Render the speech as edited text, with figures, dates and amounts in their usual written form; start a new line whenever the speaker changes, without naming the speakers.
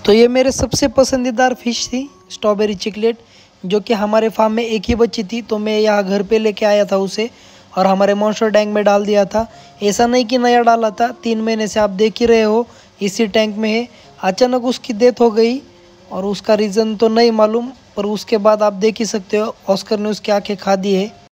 तो ये मेरे सबसे पसंदीदार फ़िश थी स्ट्रॉबेरी चिकलेट, जो कि हमारे फार्म में एक ही बच्ची थी, तो मैं यहाँ घर पे लेके आया था उसे और हमारे मॉन्स्टर टैंक में डाल दिया था। ऐसा नहीं कि नया डाला था, 3 महीने से आप देख ही रहे हो इसी टैंक में है। अचानक उसकी डेथ हो गई और उसका रीज़न तो नहीं मालूम, पर उसके बाद आप देख ही सकते हो ऑस्कर ने उसकी आँखें खा दी है।